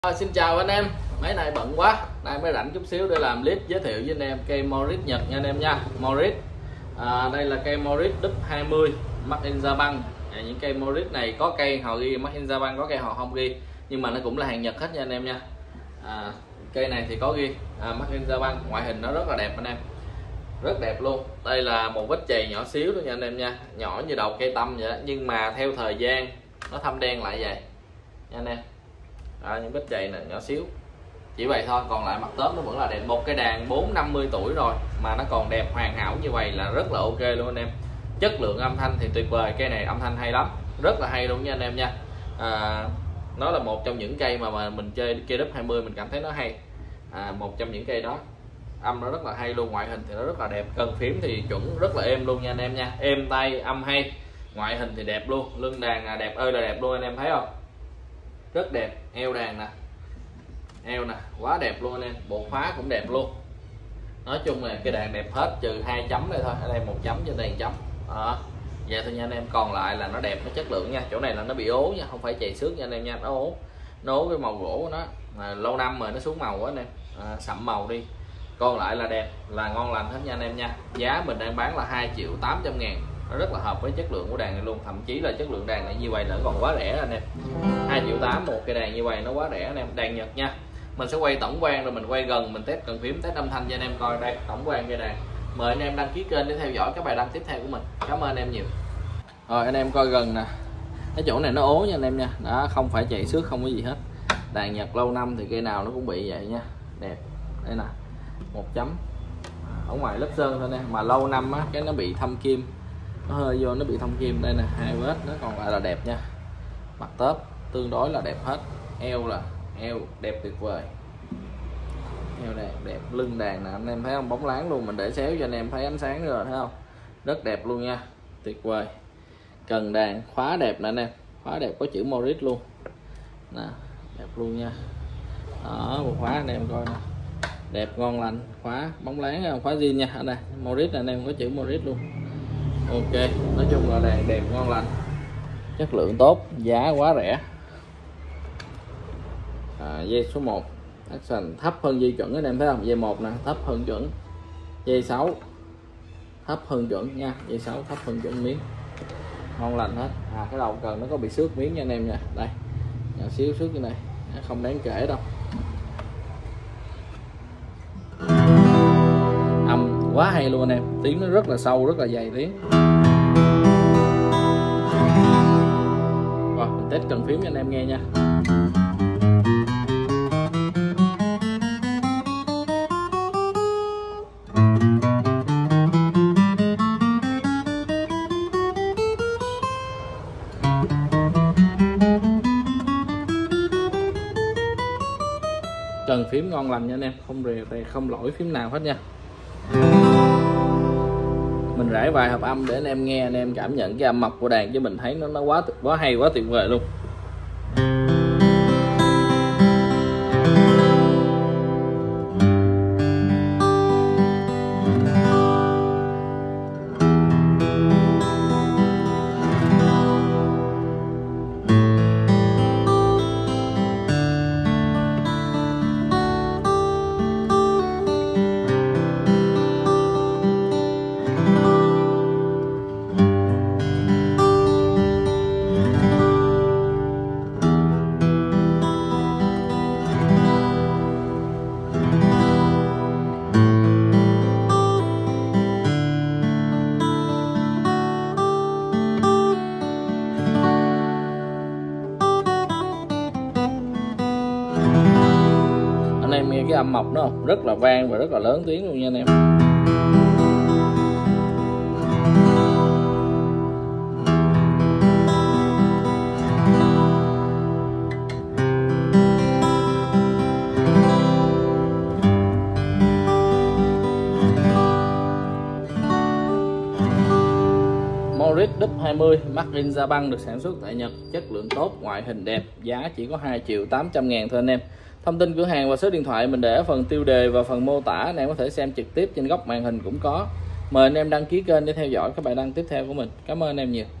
Xin chào anh em, mấy nay bận quá, nay mới rảnh chút xíu để làm clip giới thiệu với anh em cây Morris Nhật nha anh em nha. Morris, đây là cây Morris Đúp 20 Made in Japan. Những cây Morris này có cây họ ghi Made in Japan, có cây họ không ghi, nhưng mà nó cũng là hàng Nhật hết nha anh em nha. Cây này thì có ghi Made in Japan, ngoại hình nó rất là đẹp anh em, rất đẹp luôn. Đây là một vết chày nhỏ xíu thôi nha anh em nha, nhỏ như đầu cây tăm vậy đó, nhưng mà theo thời gian nó thâm đen lại vậy nha anh em. Những vết chày này nhỏ xíu chỉ vậy thôi, còn lại mặt tớp nó vẫn là đẹp. Một cây đàn 40-50 tuổi rồi mà nó còn đẹp hoàn hảo như vậy là rất là ok luôn anh em. Chất lượng âm thanh thì tuyệt vời, cây này âm thanh hay lắm, rất là hay luôn nha anh em nha. Nó là một trong những cây mà mình chơi cây Đúp 20 mình cảm thấy nó hay. Một trong những cây đó, âm nó rất là hay luôn, ngoại hình thì nó rất là đẹp, cần phím thì chuẩn rất là êm luôn nha anh em nha, êm tay, âm hay, ngoại hình thì đẹp luôn, lưng đàn đẹp ơi là đẹp luôn anh em thấy không, rất đẹp. Eo đàn nè, eo nè, quá đẹp luôn anh em, bộ khóa cũng đẹp luôn. Nói chung là cây đàn đẹp hết, trừ 2 chấm đây thôi, ở đây 1 chấm trên đây 1 chấm đó. Vậy thôi nha anh em, còn lại là nó đẹp, nó chất lượng nha. Chỗ này là nó bị ố nha, không phải chày xước nha anh em nha, nó ố cái màu gỗ của nó, lâu năm rồi nó xuống màu quá anh em, sậm màu đi. Còn lại là đẹp, là ngon lành hết nha anh em nha. Giá mình đang bán là 2.800.000, nó rất là hợp với chất lượng của đàn này luôn, thậm chí là chất lượng đàn này như vậy là còn quá rẻ anh em. 2.800.000 một cây đàn như vậy nó quá rẻ anh em. Đàn Nhật nha, mình sẽ quay tổng quan rồi mình quay gần, mình test cần phím, test âm thanh cho anh em coi. Đây tổng quan cây đàn. Mời anh em đăng ký kênh để theo dõi các bài đăng tiếp theo của mình. Cảm ơn anh em nhiều. Rồi anh em coi gần nè, cái chỗ này nó ố nha anh em nha, đó, không phải chạy xước, không có gì hết. Đàn Nhật lâu năm thì cây nào nó cũng bị vậy nha. Đẹp đây nè, 1 chấm ở ngoài lớp sơn thôi nè, mà lâu năm á cái nó bị thâm kim, nó hơi vô nó bị thâm kim. Đây nè, 2 vết, nó còn lại là đẹp nha. Mặt tớp tương đối là đẹp hết, eo là eo đẹp tuyệt vời, eo đàn đẹp, lưng đàn nè anh em thấy không, bóng láng luôn, mình để xéo cho anh em thấy ánh sáng rồi thấy không, rất đẹp luôn nha, tuyệt vời. Cần đàn khóa đẹp nè anh em, khóa đẹp có chữ Morris luôn nè, đẹp luôn nha. Đó, một khóa anh em coi nè, đẹp ngon lành, khóa bóng láng, khóa zin nha. Ở đây Morris anh em có chữ Morris luôn. Ok, nói chung là đàn đẹp ngon lành, chất lượng tốt, giá quá rẻ. Dây số 1 action thấp hơn dây chuẩn anh em thấy không, dây 1 nè thấp hơn chuẩn, dây 6 thấp hơn chuẩn nha, dây 6 thấp hơn chuẩn miếng, ngon lành hết. Cái đầu cần nó có bị xước miếng nha anh em nha, đây nhỏ xíu xước như này, không đáng kể đâu. Âm quá hay luôn anh em, tiếng nó rất là sâu, rất là dày tiếng. Rồi mình test cần phím cho anh em nghe nha. Cần phím ngon lành nha anh em, không rè tay, không lỗi phím nào hết nha. Mình rải vài hợp âm để anh em nghe, anh em cảm nhận cái âm mập của đàn, chứ mình thấy nó quá hay, quá tuyệt vời luôn. Anh em nghe cái âm mộc đó không? Rất là vang và rất là lớn tiếng luôn nha anh em. Morris Đúp 20 Made in Japan, được sản xuất tại Nhật, chất lượng tốt, ngoại hình đẹp, giá chỉ có 2.800.000 thôi anh em. Thông tin cửa hàng và số điện thoại mình để ở phần tiêu đề và phần mô tả, anh em có thể xem trực tiếp trên góc màn hình cũng có. Mời anh em đăng ký kênh để theo dõi các bài đăng tiếp theo của mình. Cảm ơn anh em nhiều.